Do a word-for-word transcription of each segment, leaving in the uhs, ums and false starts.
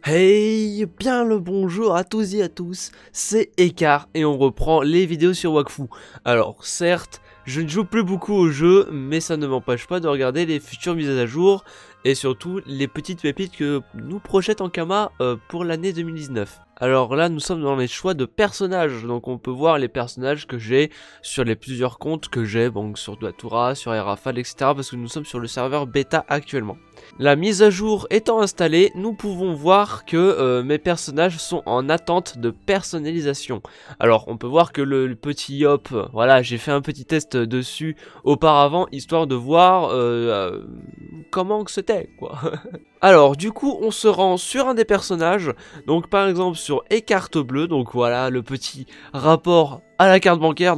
Hey, bien le bonjour à tous et à tous, c'est Ekar et on reprend les vidéos sur Wakfu. Alors certes, je ne joue plus beaucoup au jeu, mais ça ne m'empêche pas de regarder les futures mises à jour et surtout les petites pépites que nous projette Ankama euh, pour l'année deux mille dix-neuf. Alors là, nous sommes dans les choix de personnages, donc on peut voir les personnages que j'ai sur les plusieurs comptes que j'ai, donc sur Datura, sur Airafal, et cetera. Parce que nous sommes sur le serveur bêta actuellement. La mise à jour étant installée, nous pouvons voir que euh, mes personnages sont en attente de personnalisation. Alors, on peut voir que le, le petit Yop, voilà, j'ai fait un petit test dessus auparavant, histoire de voir euh, euh, comment que c'était, quoi. Alors, du coup, on se rend sur un des personnages, donc par exemple sur Écarte Bleue, donc voilà, le petit rapport à la carte bancaire.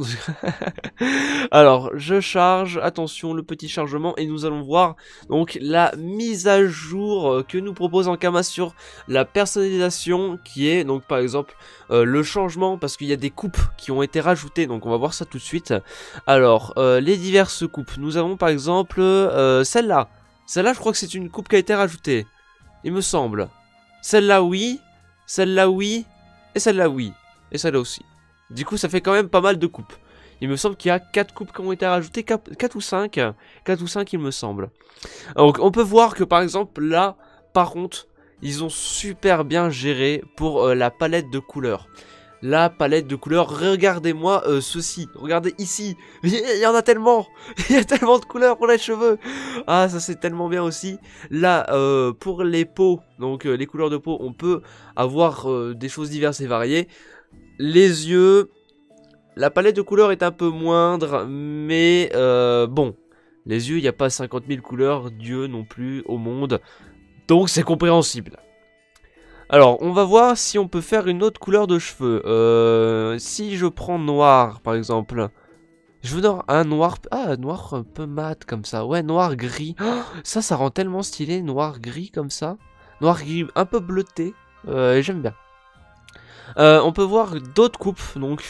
Alors, je charge, attention, le petit chargement, et nous allons voir donc la mise à jour que nous propose Ankama sur la personnalisation, qui est donc par exemple euh, le changement, parce qu'il y a des coupes qui ont été rajoutées, donc on va voir ça tout de suite. Alors, euh, les diverses coupes, nous avons par exemple euh, celle-là. Celle-là, je crois que c'est une coupe qui a été rajoutée, il me semble. Celle-là, oui. Celle-là, oui. Et celle-là, oui. Et celle-là aussi. Du coup, ça fait quand même pas mal de coupes. Il me semble qu'il y a quatre coupes qui ont été rajoutées, quatre ou cinq. quatre ou cinq, il me semble. Donc, on peut voir que, par exemple, là, par contre, ils ont super bien géré pour euh, la palette de couleurs. La palette de couleurs, regardez-moi euh, ceci, regardez ici, il y en a tellement, il y a tellement de couleurs pour les cheveux. Ah, ça c'est tellement bien aussi. Là, euh, pour les peaux, donc euh, les couleurs de peau, on peut avoir euh, des choses diverses et variées. Les yeux, la palette de couleurs est un peu moindre, mais euh, bon, les yeux, il n'y a pas cinquante mille couleurs, Dieu non plus, au monde, donc c'est compréhensible. Alors, on va voir si on peut faire une autre couleur de cheveux. Euh, si je prends noir, par exemple. Je veux un noir... Ah, noir un peu mat, comme ça. Ouais, noir-gris. Oh, ça, ça rend tellement stylé, noir-gris, comme ça. Noir-gris un peu bleuté. Euh, J'aime bien. Euh, on peut voir d'autres coupes, donc.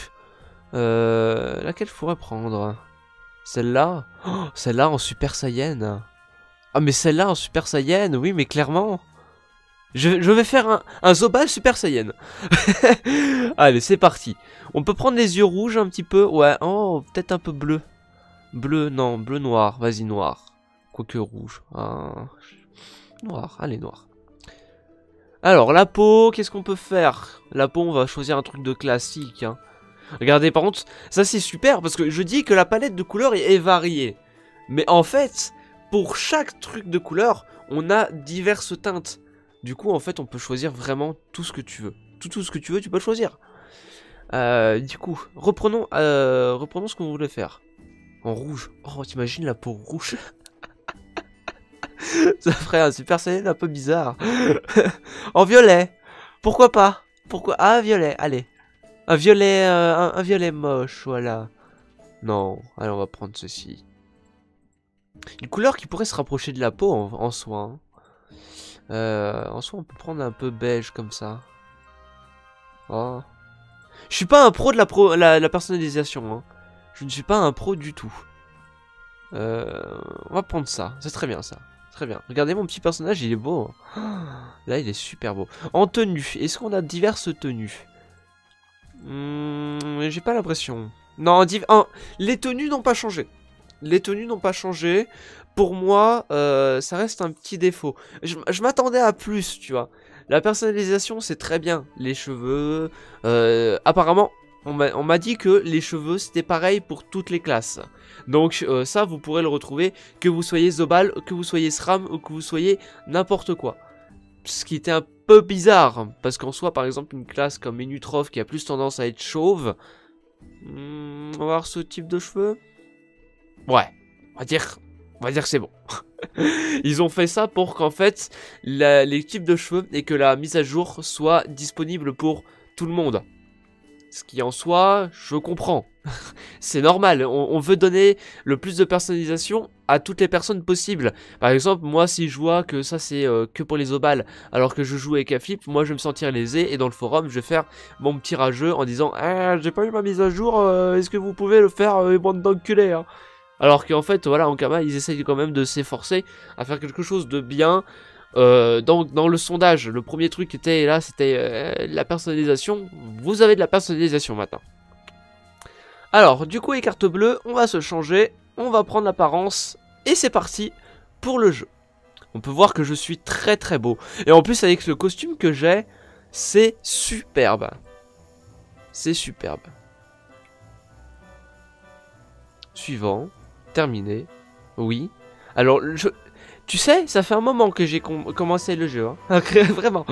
Euh, laquelle je pourrais prendre? Celle-là. Oh, celle-là en Super Saiyan. Ah, mais celle-là en Super Saiyan, oui, mais clairement... Je, je vais faire un, un Zobal Super Saiyan. Allez, c'est parti. On peut prendre les yeux rouges un petit peu. Ouais, oh, peut-être un peu bleu. Bleu, non, bleu noir. Vas-y, noir. Quoique rouge. Ah, noir, allez, noir. Alors, la peau, qu'est-ce qu'on peut faire? La peau, on va choisir un truc de classique. Hein. Regardez, par contre, ça c'est super parce que je dis que la palette de couleurs est, est variée. Mais en fait, pour chaque truc de couleur, on a diverses teintes. Du coup, en fait, on peut choisir vraiment tout ce que tu veux. Tout, tout ce que tu veux, tu peux le choisir. Euh, du coup, reprenons, euh, reprenons ce qu'on voulait faire. En rouge. Oh, t'imagines la peau rouge? Ça ferait un Super Saiyan un peu bizarre. En violet. Pourquoi pas? Pourquoi? Ah, violet, allez. Un violet, euh, un, un violet moche, voilà. Non, allez, on va prendre ceci. Une couleur qui pourrait se rapprocher de la peau en, en soi. Hein. Euh, en soi, on peut prendre un peu beige comme ça. Oh. Je suis pas un pro de la, pro, la, la personnalisation. Hein. Je ne suis pas un pro du tout. Euh, on va prendre ça. C'est très bien ça. Très bien. Regardez mon petit personnage, il est beau. Là, il est super beau. En tenue, est-ce qu'on a diverses tenues? hmm, J'ai pas l'impression. Non, en... les tenues n'ont pas changé. Les tenues n'ont pas changé. Pour moi, euh, ça reste un petit défaut. Je, je m'attendais à plus, tu vois. La personnalisation, c'est très bien. Les cheveux... Euh, apparemment, on m'a dit que les cheveux, c'était pareil pour toutes les classes. Donc euh, ça, vous pourrez le retrouver, que vous soyez Zobal, que vous soyez SRAM, ou que vous soyez n'importe quoi. Ce qui était un peu bizarre, parce qu'en soi, par exemple, une classe comme Menutrov, qui a plus tendance à être chauve... Hmm, on va voir ce type de cheveux. Ouais, on va dire... On va dire que c'est bon. Ils ont fait ça pour qu'en fait, la, les types de cheveux et que la mise à jour soit disponible pour tout le monde. Ce qui en soi, je comprends. C'est normal, on, on veut donner le plus de personnalisation à toutes les personnes possibles. Par exemple, moi si je vois que ça c'est euh, que pour les Zobal, alors que je joue avec Aflip, moi je vais me sentir lésé et dans le forum je vais faire mon petit rageux en disant « Ah, j'ai pas eu ma mise à jour, euh, est-ce que vous pouvez le faire, euh, bande d'enculés hein ?» Alors qu'en fait, voilà, Ankama, ils essayent quand même de s'efforcer à faire quelque chose de bien, Euh, donc dans le sondage, le premier truc qui était là, c'était euh, la personnalisation. Vous avez de la personnalisation maintenant. Alors, du coup, les cartes bleues, on va se changer, on va prendre l'apparence, et c'est parti pour le jeu. On peut voir que je suis très très beau. Et en plus, avec le costume que j'ai, c'est superbe. C'est superbe. Suivant. Terminé. Oui. Alors, je... tu sais, ça fait un moment que j'ai com commencé le jeu. Hein. Vraiment.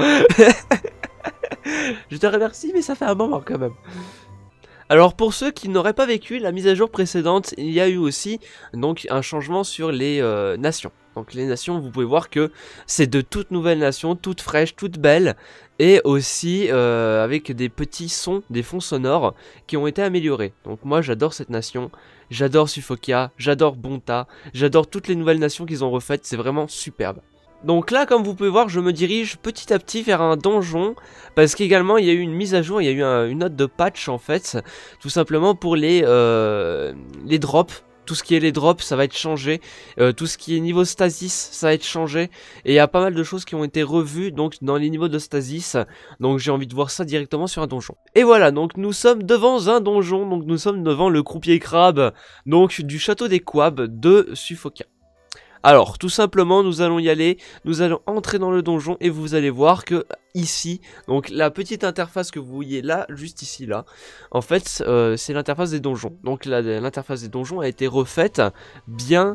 Je te remercie, mais ça fait un moment quand même. Alors pour ceux qui n'auraient pas vécu la mise à jour précédente, il y a eu aussi donc un changement sur les euh, nations. Donc les nations, vous pouvez voir que c'est de toutes nouvelles nations, toutes fraîches, toutes belles, et aussi euh, avec des petits sons, des fonds sonores qui ont été améliorés. Donc moi j'adore cette nation, j'adore Suffokia, j'adore Bonta, j'adore toutes les nouvelles nations qu'ils ont refaites, c'est vraiment superbe. Donc là, comme vous pouvez voir, je me dirige petit à petit vers un donjon, parce qu'également il y a eu une mise à jour, il y a eu un, une note de patch en fait, tout simplement pour les, euh, les drops. Tout ce qui est les drops, ça va être changé. Euh, tout ce qui est niveau stasis, ça va être changé. Et il y a pas mal de choses qui ont été revues donc dans les niveaux de stasis. Donc j'ai envie de voir ça directement sur un donjon. Et voilà, donc nous sommes devant un donjon. Donc nous sommes devant le croupier crabe, donc du château des Quabs de Suffokia. Alors, tout simplement, nous allons y aller, nous allons entrer dans le donjon et vous allez voir que ici, donc la petite interface que vous voyez là, juste ici là, en fait, euh, c'est l'interface des donjons. Donc l'interface des donjons a été refaite, bien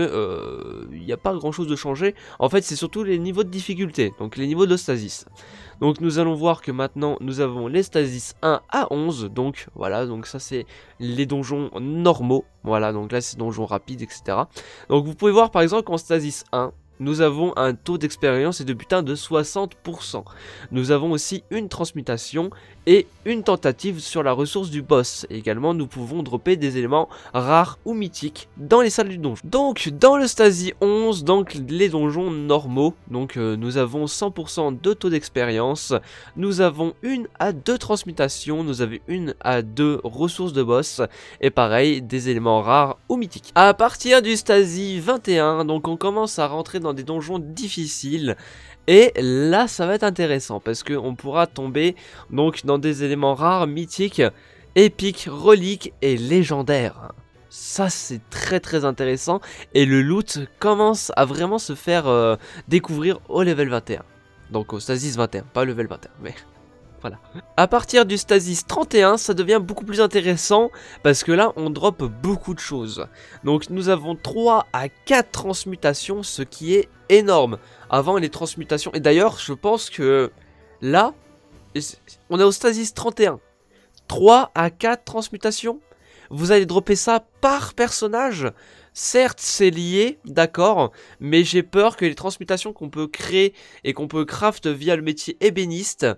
que il n'y a pas grand chose de changé. En fait, c'est surtout les niveaux de difficulté, donc les niveaux de stasis. Donc nous allons voir que maintenant nous avons les stasis un à onze, donc voilà, donc ça c'est les donjons normaux, voilà, donc là c'est donjons rapides, et cetera. Donc vous pouvez voir par exemple qu'en stasis un, nous avons un taux d'expérience et de butin de soixante pour cent. Nous avons aussi une transmutation et une tentative sur la ressource du boss. Et également, nous pouvons dropper des éléments rares ou mythiques dans les salles du donjon. Donc, dans le Stasi onze, donc les donjons normaux, donc euh, nous avons cent pour cent de taux d'expérience. Nous avons une à deux transmutations, nous avons une à deux ressources de boss. Et pareil, des éléments rares ou mythiques. À partir du Stasi vingt et un, donc on commence à rentrer dans des donjons difficiles. Et là ça va être intéressant parce qu'on pourra tomber donc dans des éléments rares, mythiques, épiques, reliques et légendaires. Ça c'est très très intéressant et le loot commence à vraiment se faire euh, découvrir au level vingt et un. Donc au Stasis vingt et un, pas level vingt et un, mais... Voilà. À partir du Stasis trente et un, ça devient beaucoup plus intéressant parce que là, on drop beaucoup de choses. Donc, nous avons trois à quatre transmutations, ce qui est énorme. Avant, les transmutations... Et d'ailleurs, je pense que là, on est au Stasis trente et un. trois à quatre transmutations. Vous allez dropper ça par personnage. Certes, c'est lié, d'accord, mais j'ai peur que les transmutations qu'on peut créer et qu'on peut craft via le métier ébéniste...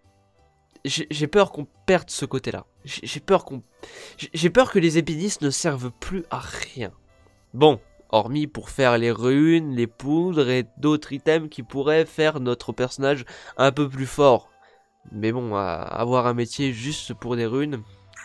J'ai peur qu'on perde ce côté-là. J'ai peur qu'on... J'ai peur que les ébénistes ne servent plus à rien. Bon, hormis pour faire les runes, les poudres et d'autres items qui pourraient faire notre personnage un peu plus fort. Mais bon, avoir un métier juste pour des runes,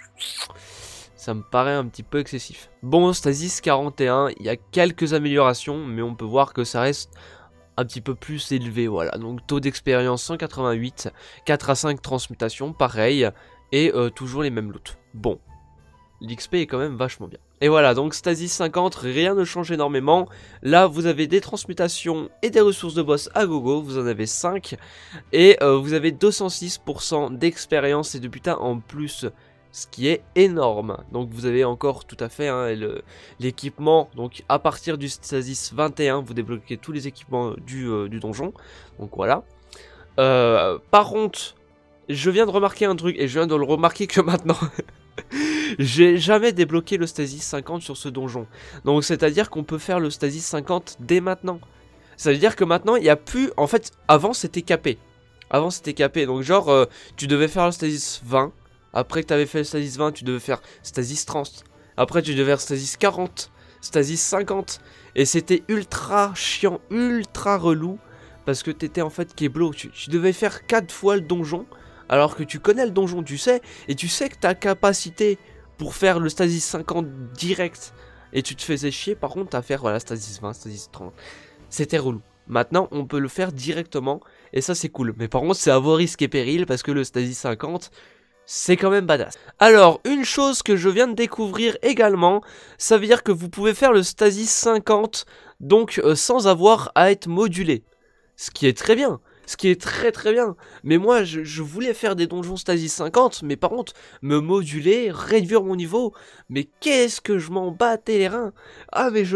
ça me paraît un petit peu excessif. Bon, Stasis quarante et un, il y a quelques améliorations, mais on peut voir que ça reste... un petit peu plus élevé, voilà, donc taux d'expérience cent quatre-vingt-huit, quatre à cinq transmutations, pareil, et euh, toujours les mêmes loots. Bon, l'X P est quand même vachement bien. Et voilà, donc Stasis cinquante, rien ne change énormément. Là, vous avez des transmutations et des ressources de boss à gogo, vous en avez cinq, et euh, vous avez deux cent six pour cent d'expérience et de butin en plus, ce qui est énorme. Donc vous avez encore tout à fait hein, l'équipement. Donc à partir du Stasis vingt et un, vous débloquez tous les équipements du, euh, du donjon. Donc voilà. Euh, par contre, je viens de remarquer un truc, et je viens de le remarquer que maintenant. J'ai jamais débloqué le Stasis cinquante sur ce donjon. Donc c'est à dire qu'on peut faire le Stasis cinquante dès maintenant. Ça veut dire que maintenant il n'y a plus... En fait, avant c'était capé. Avant c'était capé. Donc genre, euh, tu devais faire le Stasis vingt. Après que tu avais fait le Stasis vingt, tu devais faire Stasis trente. Après, tu devais faire Stasis quarante, Stasis cinquante. Et c'était ultra chiant, ultra relou. Parce que tu étais en fait Keblo. Tu, tu devais faire quatre fois le donjon. Alors que tu connais le donjon, tu sais. Et tu sais que ta capacité pour faire le Stasis cinquante direct. Et tu te faisais chier par contre à faire voilà, Stasis vingt, Stasis trente. C'était relou. Maintenant, on peut le faire directement, et ça c'est cool. Mais par contre, c'est à vos risques et périls, parce que le Stasis cinquante, c'est quand même badass. Alors, une chose que je viens de découvrir également, ça veut dire que vous pouvez faire le Stasis cinquante, donc euh, sans avoir à être modulé. Ce qui est très bien. Ce qui est très très bien. Mais moi, je, je voulais faire des donjons Stasis cinquante, mais par contre, me moduler, réduire mon niveau. Mais qu'est-ce que je m'en battais les reins. Ah, mais je...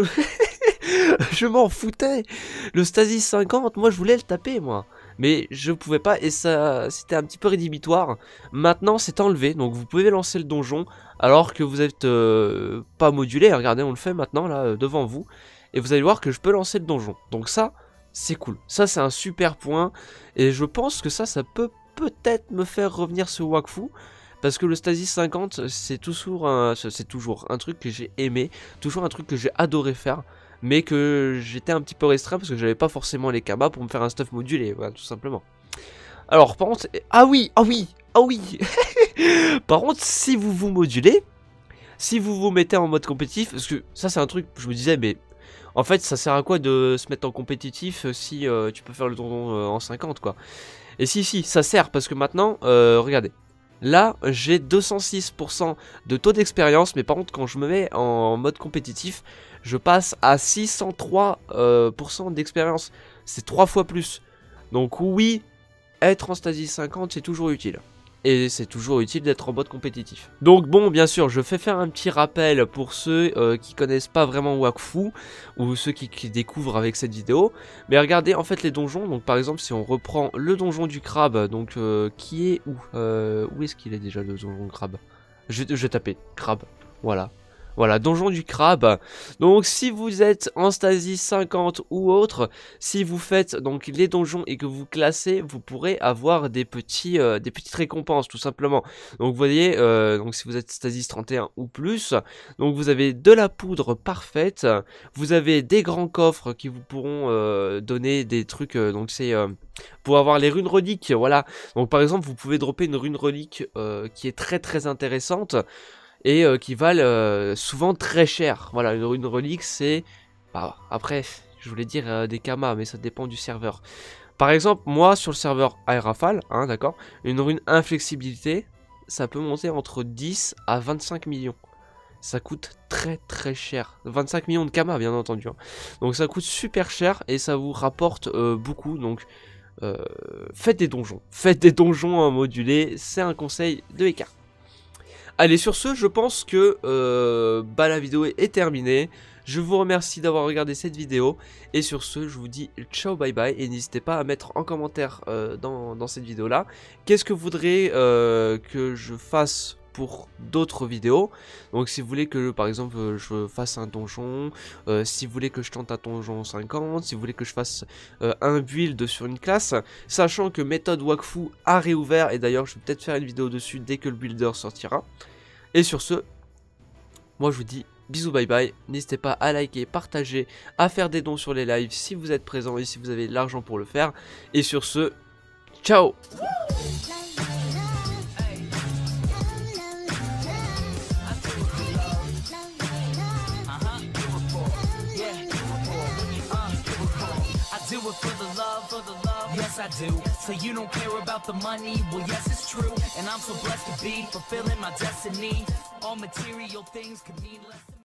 je m'en foutais. Le Stasis cinquante, moi, je voulais le taper, moi. Mais je pouvais pas, et ça, c'était un petit peu rédhibitoire. Maintenant, c'est enlevé, donc vous pouvez lancer le donjon, alors que vous êtes euh, pas modulé. Regardez, on le fait maintenant, là, euh, devant vous. Et vous allez voir que je peux lancer le donjon. Donc ça... c'est cool, ça c'est un super point, et je pense que ça, ça peut peut-être me faire revenir sur Wakfu, parce que le Stasis cinquante, c'est toujours un, c'est toujours un truc que j'ai aimé, toujours un truc que j'ai adoré faire, mais que j'étais un petit peu restreint, parce que j'avais pas forcément les kamas pour me faire un stuff modulé, voilà, tout simplement. Alors par contre, ah oui, ah oui, ah oui, par contre, si vous vous modulez, si vous vous mettez en mode compétitif, parce que ça c'est un truc, je me disais, mais... en fait, ça sert à quoi de se mettre en compétitif si euh, tu peux faire le donjon euh, en cinquante, quoi. Et si, si, ça sert, parce que maintenant, euh, regardez. Là, j'ai deux cent six pour cent de taux d'expérience, mais par contre, quand je me mets en mode compétitif, je passe à six cent trois pour cent euh, d'expérience. C'est trois fois plus. Donc oui, être en Stasis cinquante, c'est toujours utile. Et c'est toujours utile d'être en mode compétitif. Donc bon, bien sûr, je fais faire un petit rappel pour ceux euh, qui connaissent pas vraiment Wakfu, ou ceux qui, qui découvrent avec cette vidéo. Mais regardez, en fait, les donjons, donc par exemple, si on reprend le donjon du crabe, donc euh, qui est où euh, Où est-ce qu'il est déjà, le donjon du crabe? je, je vais taper, crabe, voilà. Voilà, donjon du crabe. Donc si vous êtes en Stasis cinquante ou autre, si vous faites donc les donjons et que vous classez, vous pourrez avoir des petits euh, des petites récompenses tout simplement. Donc vous voyez, euh, donc si vous êtes Stasis trente et un ou plus, donc vous avez de la poudre parfaite, vous avez des grands coffres qui vous pourront euh, donner des trucs, euh, donc c'est euh, pour avoir les runes reliques, voilà. Donc par exemple, vous pouvez dropper une rune relique euh, qui est très très intéressante, et euh, qui valent euh, souvent très cher. Voilà, une, une relique, c'est... Bah, après, je voulais dire euh, des kamas, mais ça dépend du serveur. Par exemple, moi, sur le serveur Aerafal, hein, d'accord, une rune inflexibilité, ça peut monter entre dix à vingt-cinq millions. Ça coûte très très cher. vingt-cinq millions de kamas, bien entendu. Hein. Donc ça coûte super cher, et ça vous rapporte euh, beaucoup, donc... Euh, faites des donjons. Faites des donjons en modulé, c'est un conseil de Écart. Allez, sur ce, je pense que euh, bah, la vidéo est, est terminée. Je vous remercie d'avoir regardé cette vidéo. Et sur ce, je vous dis ciao, bye bye. Et n'hésitez pas à mettre en commentaire euh, dans, dans cette vidéo-là, qu'est-ce que vous voudrez euh, que je fasse pour d'autres vidéos. Donc si vous voulez que par exemple je fasse un donjon, euh, si vous voulez que je tente un donjon cinquante, si vous voulez que je fasse euh, un build sur une classe, sachant que méthode Wakfu a réouvert, et d'ailleurs je vais peut-être faire une vidéo dessus dès que le builder sortira. Et sur ce, moi je vous dis bisous, bye bye, n'hésitez pas à liker, partager, à faire des dons sur les lives si vous êtes présent et si vous avez l'argent pour le faire. Et sur ce, ciao. Do it for the love, for the love, yes I do. So you don't care about the money, well yes it's true. And I'm so blessed to be fulfilling my destiny. All material things could mean less.